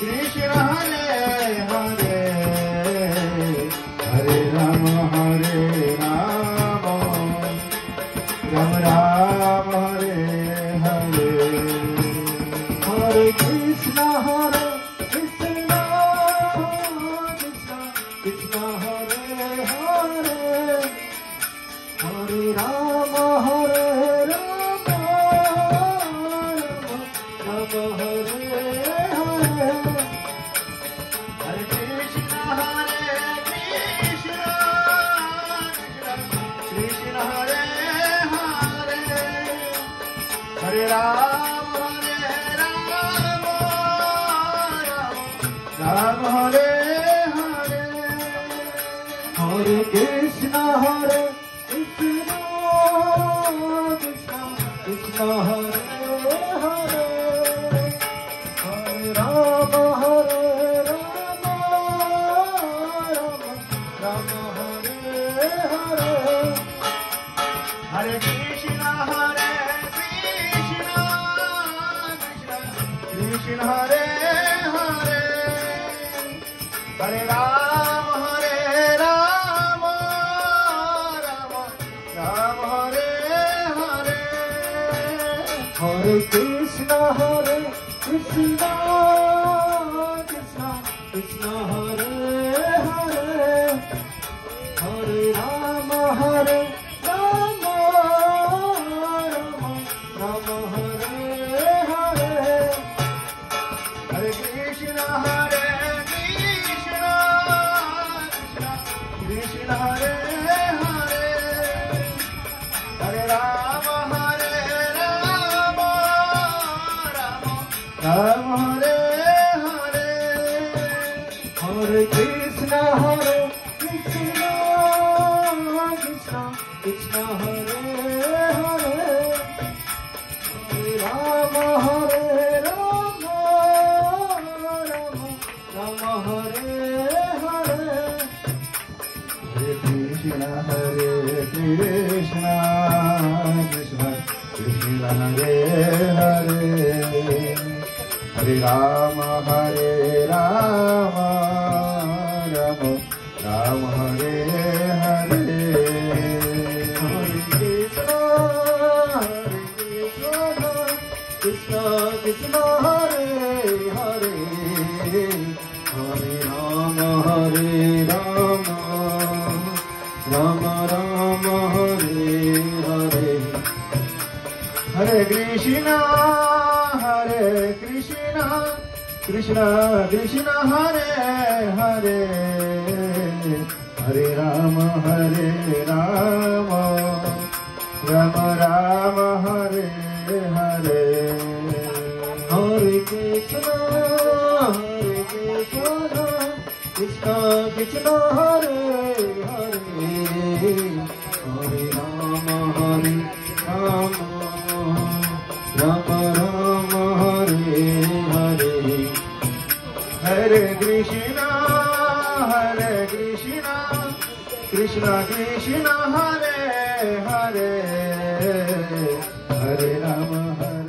Krishna Hare Hare Hare Ram Ram Ram Hare Hare Hare Krishna Krishna Krishna Hare Hare Hare Ram Ram Hare Hare Hare Krishna Krishna Hare Hare Hare Ram Ram Hare Hare Hare Krishna Krishna Krishna Hare Hare Hare Ram Ram Hare Hare Hare Krishna Krishna Hare Hare Hare Ram Ram Ram Hare Hare Hare Krishna Krishna Krishna Hare Hare Hare Ram Ram Hare Hare Hare Krishna Krishna Hare Hare Hare Ram Ram Hare Hare Hare Krishna Krishna Krishna Hare Hare Hare Ram Ram Hare Hare Hare Krishna Krishna Krishna Hare Hare Hare Ram Ram Ram Hare Hare Hare Krishna Krishna Hare Hare Hare Ram Ram Hare Hare Hare Krishna Krishna Krishna Hare Hare Hare Ram Ram Hare Hare Hare Krishna Krishna Krishna Hare Hare Hare Ram Ram Hare Hare Hare Krishna Krishna Krishna Hare Hare Hare Ram